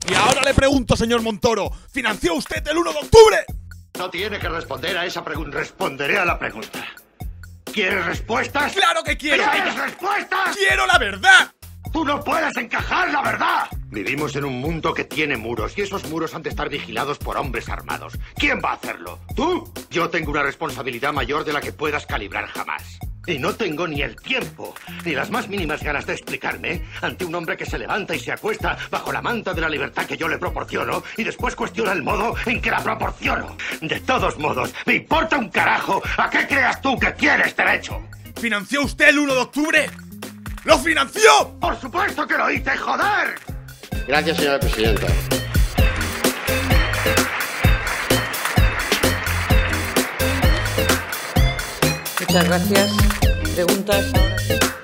Y ahora le pregunto, señor Montoro, ¿financió usted el 1 de octubre? No tiene que responder a esa pregunta. Responderé a la pregunta. ¿Quieres respuestas? ¡Claro que quiero! ¿Quieres respuestas? ¡Quiero la verdad! ¡Tú no puedes encajar la verdad! Vivimos en un mundo que tiene muros y esos muros han de estar vigilados por hombres armados. ¿Quién va a hacerlo? ¿Tú? Yo tengo una responsabilidad mayor de la que puedas calibrar jamás. Y no tengo ni el tiempo, ni las más mínimas ganas de explicarme ante un hombre que se levanta y se acuesta bajo la manta de la libertad que yo le proporciono y después cuestiona el modo en que la proporciono. De todos modos, me importa un carajo a qué creas tú que tienes derecho. ¿Financió usted el 1 de octubre? ¡Lo financió! ¡Por supuesto que lo hice, joder! Gracias, señora presidenta. Muchas gracias. Preguntas ahora.